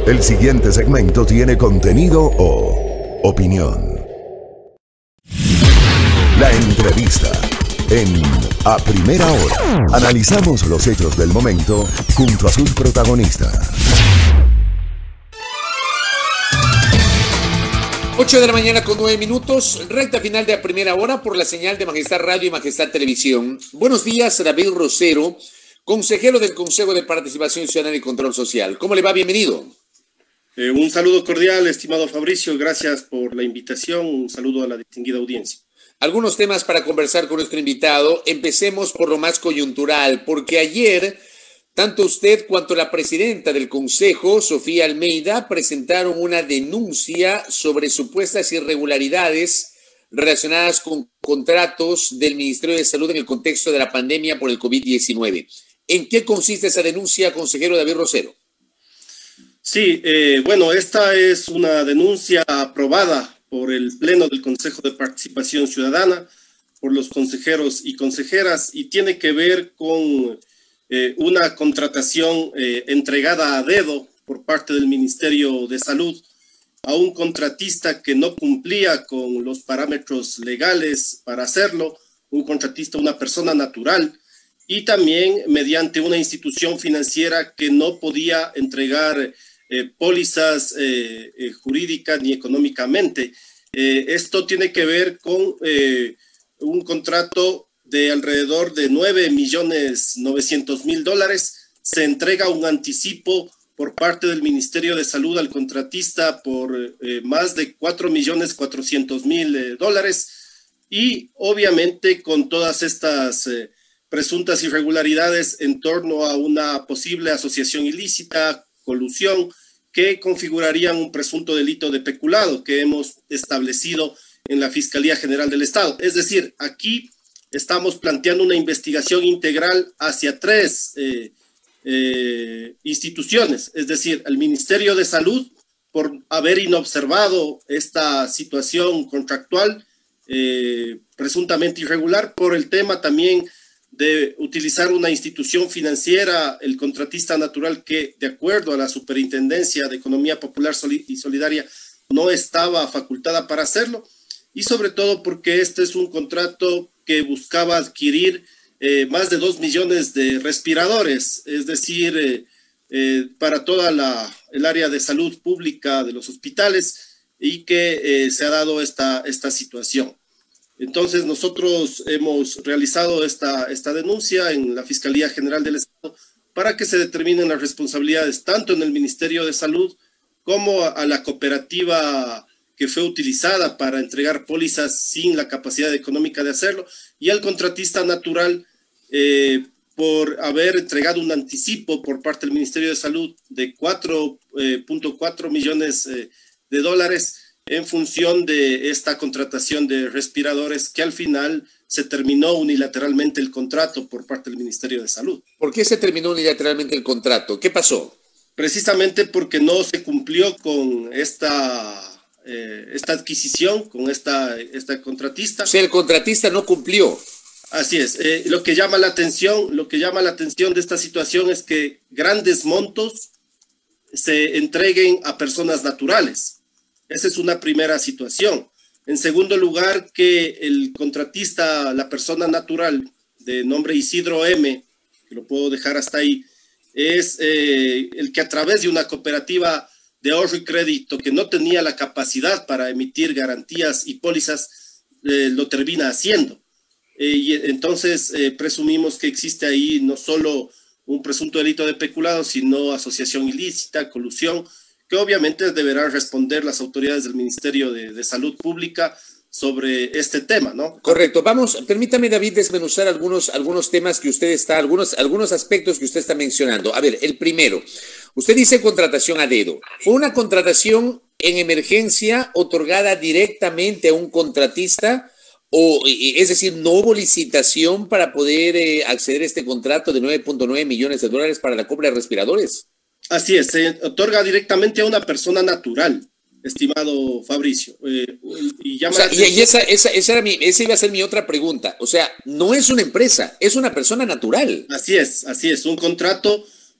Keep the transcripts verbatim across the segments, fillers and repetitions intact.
El siguiente segmento tiene contenido o opinión. La entrevista en A Primera Hora. Analizamos los hechos del momento junto a sus protagonistas. ocho de la mañana con nueve minutos, recta final de A Primera Hora por la señal de Majestad Radio y Majestad Televisión. Buenos días, David Rosero, consejero del Consejo de Participación Ciudadana y Control Social. ¿Cómo le va? Bienvenido. Eh, un saludo cordial, estimado Fabricio, gracias por la invitación, un saludo a la distinguida audiencia. Algunos temas para conversar con nuestro invitado. Empecemos por lo más coyuntural, porque ayer tanto usted cuanto la presidenta del Consejo, Sofía Almeida, presentaron una denuncia sobre supuestas irregularidades relacionadas con contratos del Ministerio de Salud en el contexto de la pandemia por el COVID diecinueve. ¿En qué consiste esa denuncia, consejero David Rosero? Sí, eh, bueno, esta es una denuncia aprobada por el Pleno del Consejo de Participación Ciudadana, por los consejeros y consejeras, y tiene que ver con eh, una contratación eh, entregada a dedo por parte del Ministerio de Salud a un contratista que no cumplía con los parámetros legales para hacerlo, un contratista, una persona natural, y también mediante una institución financiera que no podía entregar Eh, pólizas eh, eh, jurídicas ni económicamente. Eh, esto tiene que ver con eh, un contrato de alrededor de nueve millones novecientos mil dólares. Se entrega un anticipo por parte del Ministerio de Salud al contratista por eh, más de cuatro millones cuatrocientos mil eh, dólares y obviamente con todas estas eh, presuntas irregularidades en torno a una posible asociación ilícita, colusión, que configurarían un presunto delito de peculado que hemos establecido en la Fiscalía General del Estado. Es decir, aquí estamos planteando una investigación integral hacia tres eh, eh, instituciones, es decir, el Ministerio de Salud, por haber inobservado esta situación contractual eh, presuntamente irregular, por el tema también de utilizar una institución financiera, el contratista natural que, de acuerdo a la Superintendencia de Economía Popular y Solidaria, no estaba facultada para hacerlo, y sobre todo porque este es un contrato que buscaba adquirir eh, más de dos millones de respiradores, es decir, eh, eh, para toda la, el área de salud pública de los hospitales, y que eh, se ha dado esta, esta situación. Entonces nosotros hemos realizado esta, esta denuncia en la Fiscalía General del Estado para que se determinen las responsabilidades tanto en el Ministerio de Salud como a, a la cooperativa que fue utilizada para entregar pólizas sin la capacidad económica de hacerlo y al contratista natural eh, por haber entregado un anticipo por parte del Ministerio de Salud de cuatro punto cuatro millones eh, de dólares en función de esta contratación de respiradores que al final se terminó unilateralmente el contrato por parte del Ministerio de Salud. ¿Por qué se terminó unilateralmente el contrato? ¿Qué pasó? Precisamente porque no se cumplió con esta, eh, esta adquisición, con esta, esta contratista. O sea, el contratista no cumplió. Así es. Eh, lo que llama la atención, lo que llama la atención de esta situación es que grandes montos se entreguen a personas naturales. Esa es una primera situación. En segundo lugar, que el contratista, la persona natural de nombre Isidro M, que lo puedo dejar hasta ahí, es eh, el que a través de una cooperativa de ahorro y crédito que no tenía la capacidad para emitir garantías y pólizas, eh, lo termina haciendo. Eh, y entonces eh, presumimos que existe ahí no solo un presunto delito de peculado, sino asociación ilícita, colusión, que obviamente deberán responder las autoridades del Ministerio de, de Salud Pública sobre este tema, ¿no? Correcto. Vamos, permítame, David, desmenuzar algunos, algunos temas que usted está, algunos, algunos aspectos que usted está mencionando. A ver, el primero, usted dice contratación a dedo. ¿Fue una contratación en emergencia otorgada directamente a un contratista? O, es decir, ¿no hubo licitación para poder eh, acceder a este contrato de nueve punto nueve millones de dólares para la compra de respiradores? Así es, se otorga directamente a una persona natural, estimado Fabricio. Eh, y llama o sea, y, y esa, esa, esa, era mi, esa iba a ser mi otra pregunta. O sea, no es una empresa, es una persona natural. Así es, así es, un contrato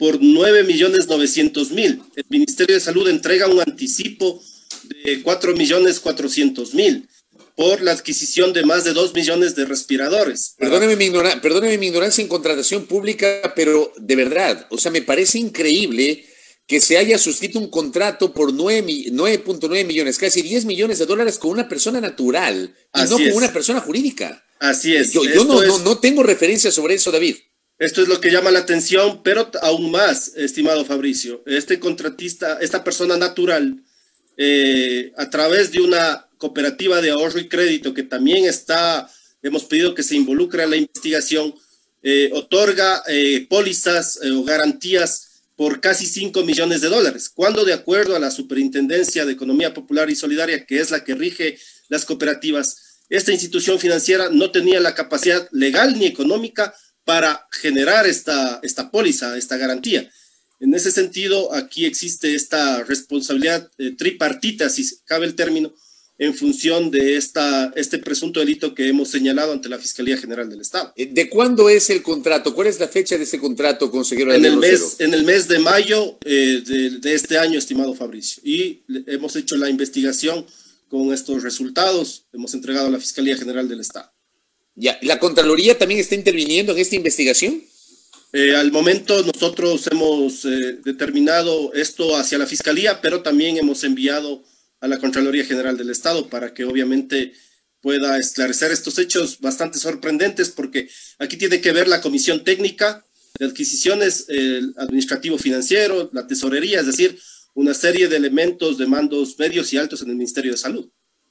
por nueve millones novecientos mil. El Ministerio de Salud entrega un anticipo de cuatro millones cuatrocientos mil por la adquisición de más de dos millones de respiradores. Perdóneme mi, ignora- perdóneme mi ignorancia en contratación pública, pero de verdad, o sea, me parece increíble que se haya suscrito un contrato por nueve punto nueve millones, casi diez millones de dólares con una persona natural y Así no con es. una persona jurídica. Así es. Yo, yo Esto no, es- no, no tengo referencia sobre eso, David. Esto es lo que llama la atención, pero aún más, estimado Fabricio, este contratista, esta persona natural, eh, a través de una cooperativa de ahorro y crédito que también está, hemos pedido que se involucre en la investigación, eh, otorga eh, pólizas eh, o garantías por casi cinco millones de dólares, cuando de acuerdo a la Superintendencia de Economía Popular y Solidaria, que es la que rige las cooperativas, esta institución financiera no tenía la capacidad legal ni económica para generar esta, esta póliza, esta garantía. En ese sentido, aquí existe esta responsabilidad eh, tripartita, si cabe el término, en función de esta, este presunto delito que hemos señalado ante la Fiscalía General del Estado. ¿De cuándo es el contrato? ¿Cuál es la fecha de ese contrato, consejero En David el Rosero? mes, en el mes de mayo eh, de, de este año, estimado Fabricio. Y le- hemos hecho la investigación con estos resultados, hemos entregado a la Fiscalía General del Estado. Ya, ¿la Contraloría también está interviniendo en esta investigación? Eh, al momento nosotros hemos eh, determinado esto hacia la Fiscalía, pero también hemos enviado a la Contraloría General del Estado para que obviamente pueda esclarecer estos hechos bastante sorprendentes, porque aquí tiene que ver la Comisión Técnica de Adquisiciones, el Administrativo Financiero, la Tesorería, es decir, una serie de elementos de mandos medios y altos en el Ministerio de Salud.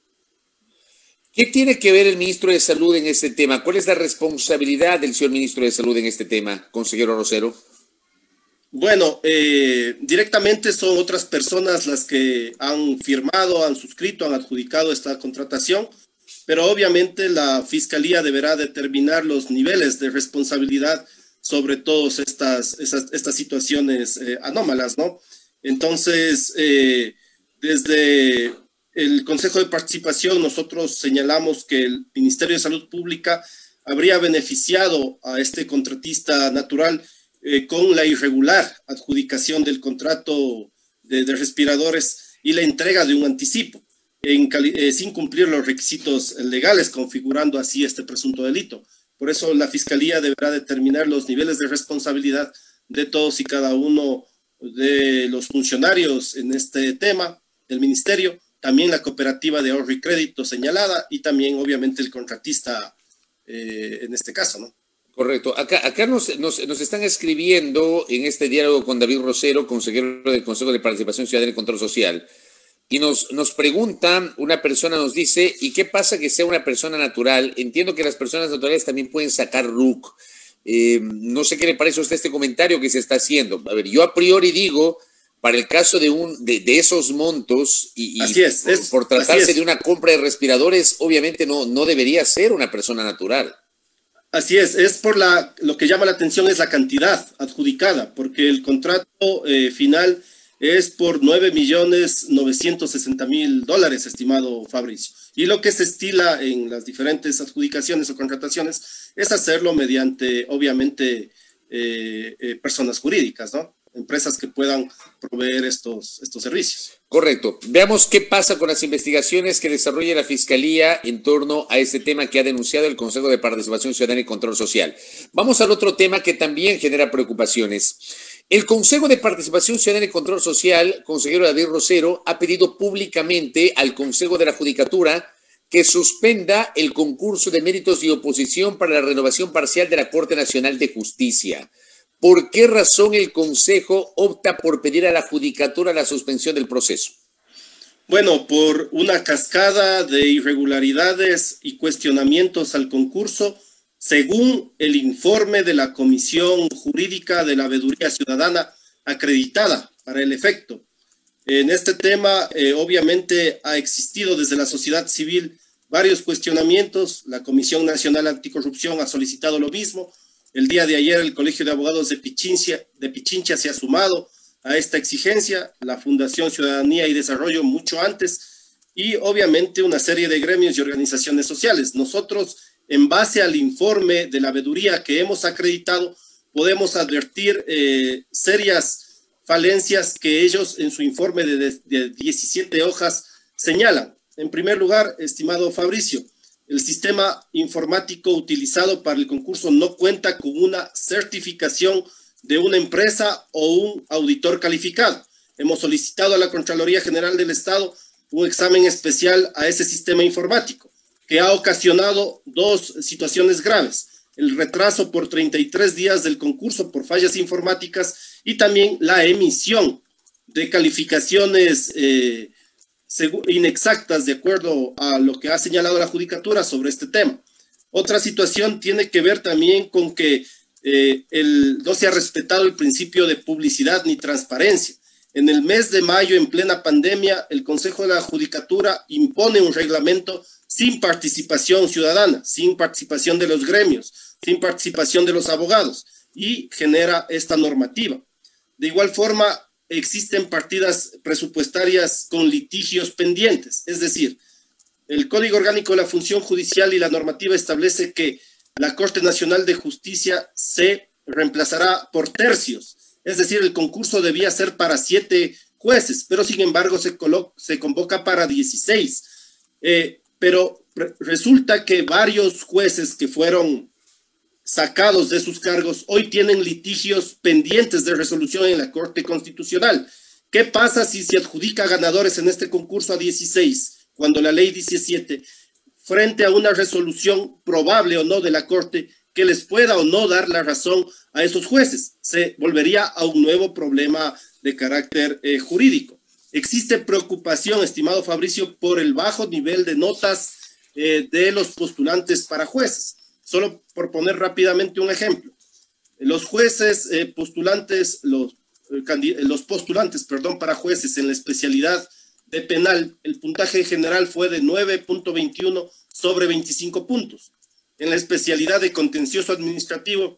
¿Qué tiene que ver el ministro de Salud en este tema? ¿Cuál es la responsabilidad del señor ministro de Salud en este tema, consejero Rosero? Bueno, eh, directamente son otras personas las que han firmado, han suscrito, han adjudicado esta contratación, pero obviamente la Fiscalía deberá determinar los niveles de responsabilidad sobre todas estas, estas, estas situaciones eh, anómalas, ¿no? Entonces, eh, desde el Consejo de Participación nosotros señalamos que el Ministerio de Salud Pública habría beneficiado a este contratista natural eh, con la irregular adjudicación del contrato de, de respiradores y la entrega de un anticipo en cali- eh, sin cumplir los requisitos legales, configurando así este presunto delito. Por eso la Fiscalía deberá determinar los niveles de responsabilidad de todos y cada uno de los funcionarios en este tema del Ministerio, también la cooperativa de ahorro y crédito señalada y también obviamente el contratista eh, en este caso, ¿no? Correcto. Acá, acá nos, nos, nos están escribiendo en este diálogo con David Rosero, consejero del Consejo de Participación Ciudadana y Control Social, y nos, nos pregunta, una persona nos dice, ¿y qué pasa que sea una persona natural? Entiendo que las personas naturales también pueden sacar R U C. Eh, no sé qué le parece a usted este comentario que se está haciendo. A ver, yo a priori digo, para el caso de, un, de, de esos montos y, y Así es, por, es, por tratarse así es. de una compra de respiradores, obviamente no, no debería ser una persona natural. Así es, es por la, lo que llama la atención es la cantidad adjudicada, porque el contrato eh, final es por nueve millones novecientos sesenta mil dólares, estimado Fabricio. Y lo que se estila en las diferentes adjudicaciones o contrataciones es hacerlo mediante, obviamente, eh, eh, personas jurídicas, ¿no? Empresas que puedan proveer estos, estos servicios. Correcto. Veamos qué pasa con las investigaciones que desarrolla la Fiscalía en torno a este tema que ha denunciado el Consejo de Participación Ciudadana y Control Social. Vamos al otro tema que también genera preocupaciones. El Consejo de Participación Ciudadana y Control Social, consejero David Rosero, ha pedido públicamente al Consejo de la Judicatura que suspenda el concurso de méritos y oposición para la renovación parcial de la Corte Nacional de Justicia. ¿Por qué razón el Consejo opta por pedir a la Judicatura la suspensión del proceso? Bueno, por una cascada de irregularidades y cuestionamientos al concurso, según el informe de la Comisión Jurídica de la Veeduría Ciudadana acreditada para el efecto. En este tema, eh, obviamente, ha existido desde la sociedad civil varios cuestionamientos. La Comisión Nacional Anticorrupción ha solicitado lo mismo. El día de ayer el Colegio de Abogados de Pichincha, de Pichincha se ha sumado a esta exigencia, la Fundación Ciudadanía y Desarrollo mucho antes, y obviamente una serie de gremios y organizaciones sociales. Nosotros, en base al informe de la veeduría que hemos acreditado, podemos advertir eh, serias falencias que ellos en su informe de, de, de diecisiete hojas señalan. En primer lugar, estimado Fabricio, el sistema informático utilizado para el concurso no cuenta con una certificación de una empresa o un auditor calificado. Hemos solicitado a la Contraloría General del Estado un examen especial a ese sistema informático, que ha ocasionado dos situaciones graves: el retraso por treinta y tres días del concurso por fallas informáticas y también la emisión de calificaciones eh, inexactas de acuerdo a lo que ha señalado la Judicatura sobre este tema. Otra situación tiene que ver también con que eh, el, no se ha respetado el principio de publicidad ni transparencia. En el mes de mayo, en plena pandemia, el Consejo de la Judicatura impone un reglamento sin participación ciudadana, sin participación de los gremios, sin participación de los abogados, y genera esta normativa. De igual forma, existen partidas presupuestarias con litigios pendientes, es decir, el Código Orgánico de la Función Judicial y la normativa establece que la Corte Nacional de Justicia se reemplazará por tercios, es decir, el concurso debía ser para siete jueces, pero sin embargo se, se convoca para dieciséis. Eh, pero re resulta que varios jueces que fueron sacados de sus cargos hoy tienen litigios pendientes de resolución en la Corte Constitucional. ¿Qué pasa si se adjudica ganadores en este concurso a dieciséis, cuando la ley dice siete, frente a una resolución probable o no de la Corte que les pueda o no dar la razón a esos jueces? Se volvería a un nuevo problema de carácter eh, jurídico. Existe preocupación, estimado Fabricio, por el bajo nivel de notas eh, de los postulantes para jueces. Solo por poner rápidamente un ejemplo. Los jueces eh, postulantes, los, eh, los postulantes, perdón, para jueces en la especialidad de penal, el puntaje general fue de nueve punto veintiuno sobre veinticinco puntos. En la especialidad de contencioso administrativo,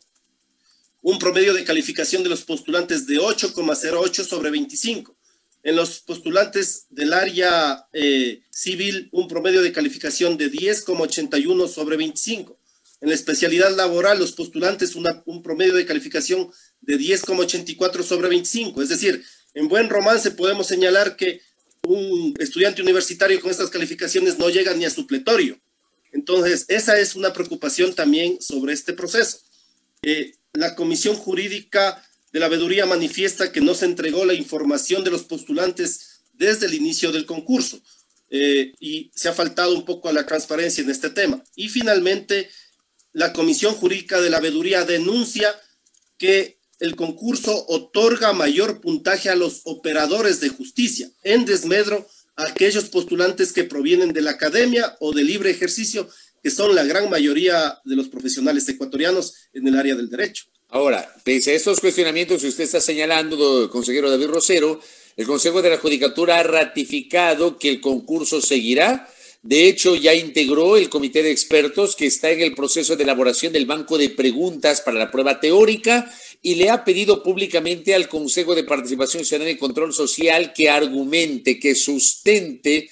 un promedio de calificación de los postulantes de ocho coma cero ocho sobre veinticinco. En los postulantes del área eh, civil, un promedio de calificación de diez coma ochenta y uno sobre veinticinco. En la especialidad laboral, los postulantes una, un promedio de calificación de diez coma ochenta y cuatro sobre veinticinco. Es decir, en buen romance podemos señalar que un estudiante universitario con estas calificaciones no llega ni a supletorio. Entonces, esa es una preocupación también sobre este proceso. Eh, la Comisión Jurídica de la Veeduría manifiesta que no se entregó la información de los postulantes desde el inicio del concurso eh, y se ha faltado un poco a la transparencia en este tema. Y finalmente, la Comisión Jurídica de la Veeduría denuncia que el concurso otorga mayor puntaje a los operadores de justicia, en desmedro a aquellos postulantes que provienen de la academia o de libre ejercicio, que son la gran mayoría de los profesionales ecuatorianos en el área del derecho. Ahora, pese a estos cuestionamientos que usted está señalando, consejero David Rosero, el Consejo de la Judicatura ha ratificado que el concurso seguirá. De hecho, ya integró el comité de expertos que está en el proceso de elaboración del banco de preguntas para la prueba teórica y le ha pedido públicamente al Consejo de Participación Ciudadana y Control Social que argumente, que sustente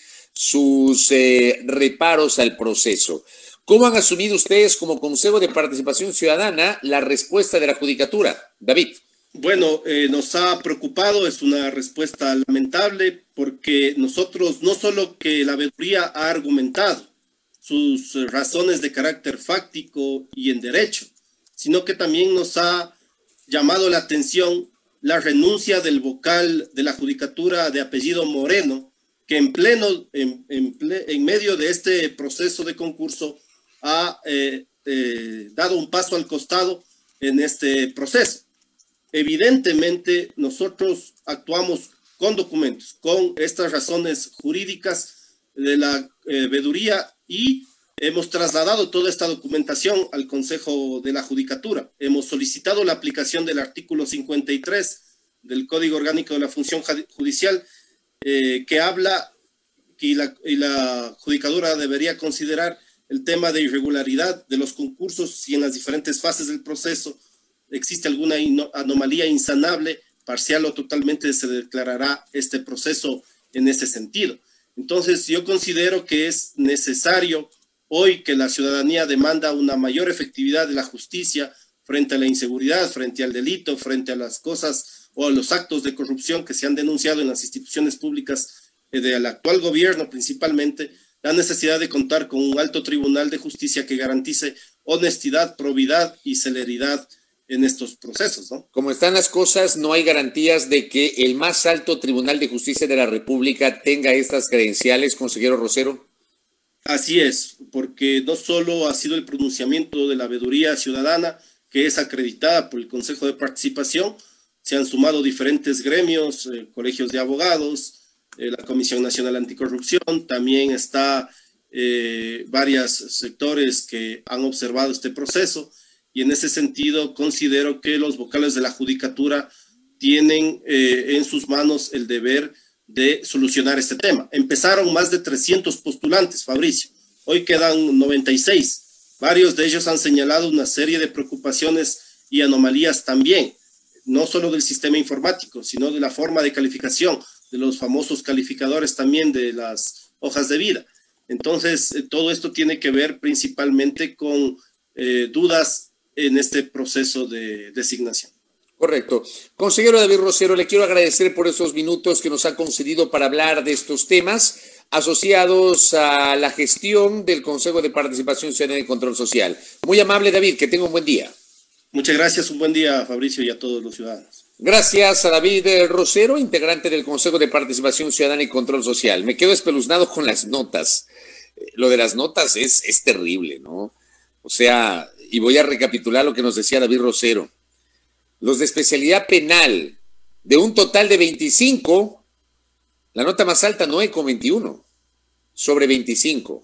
sus eh, reparos al proceso. ¿Cómo han asumido ustedes como Consejo de Participación Ciudadana la respuesta de la Judicatura? David. Bueno, eh, nos ha preocupado, es una respuesta lamentable, porque nosotros no solo que la veeduría ha argumentado sus razones de carácter fáctico y en derecho, sino que también nos ha llamado la atención la renuncia del vocal de la Judicatura de apellido Moreno, que en pleno, en, en, ple, en medio de este proceso de concurso ha eh, eh, dado un paso al costado en este proceso. Evidentemente, nosotros actuamos con documentos, con estas razones jurídicas de la eh, veeduría y hemos trasladado toda esta documentación al Consejo de la Judicatura. Hemos solicitado la aplicación del artículo cincuenta y tres del Código Orgánico de la Función Judicial eh, que habla y la, y la Judicatura debería considerar el tema de irregularidad de los concursos si en las diferentes fases del proceso existe alguna anomalía insanable, parcial o totalmente, se declarará este proceso en ese sentido. Entonces, yo considero que es necesario hoy que la ciudadanía demanda una mayor efectividad de la justicia frente a la inseguridad, frente al delito, frente a las cosas o a los actos de corrupción que se han denunciado en las instituciones públicas eh, del actual gobierno principalmente, la necesidad de contar con un alto tribunal de justicia que garantice honestidad, probidad y celeridad en estos procesos, ¿no? Como están las cosas, no hay garantías de que el más alto Tribunal de Justicia de la República tenga estas credenciales, consejero Rosero. Así es, porque no solo ha sido el pronunciamiento de la veeduría ciudadana, que es acreditada por el Consejo de Participación, se han sumado diferentes gremios, eh, colegios de abogados, eh, la Comisión Nacional Anticorrupción, también está eh, varios sectores que han observado este proceso, y en ese sentido considero que los vocales de la Judicatura tienen eh, en sus manos el deber de solucionar este tema. Empezaron más de trescientos postulantes, Fabricio, hoy quedan noventa y seis. Varios de ellos han señalado una serie de preocupaciones y anomalías también, no solo del sistema informático, sino de la forma de calificación, de los famosos calificadores también de las hojas de vida. Entonces, eh, todo esto tiene que ver principalmente con eh, dudas en este proceso de designación. Correcto. Consejero David Rosero, le quiero agradecer por esos minutos que nos ha concedido para hablar de estos temas asociados a la gestión del Consejo de Participación Ciudadana y Control Social. Muy amable, David, que tenga un buen día. Muchas gracias, un buen día, Fabricio, y a todos los ciudadanos. Gracias a David Rosero, integrante del Consejo de Participación Ciudadana y Control Social. Me quedo espeluznado con las notas. Lo de las notas es, es terrible, ¿no? O sea, y voy a recapitular lo que nos decía David Rosero. Los de especialidad penal, de un total de veinticinco, la nota más alta nueve coma veintiuno, sobre veinticinco.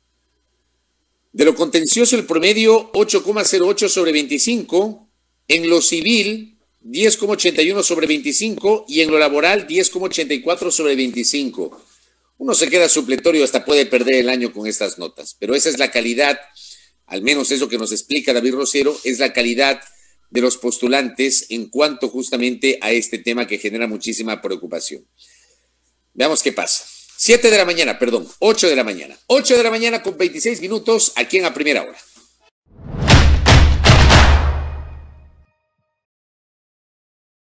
De lo contencioso, el promedio ocho coma cero ocho sobre veinticinco. En lo civil, diez coma ochenta y uno sobre veinticinco. Y en lo laboral, diez coma ochenta y cuatro sobre veinticinco. Uno se queda supletorio, hasta puede perder el año con estas notas. Pero esa es la calidad, al menos eso que nos explica David Rosero, es la calidad de los postulantes en cuanto justamente a este tema que genera muchísima preocupación. Veamos qué pasa. siete de la mañana, perdón, ocho de la mañana. ocho de la mañana con veintiséis minutos aquí en A Primera Hora.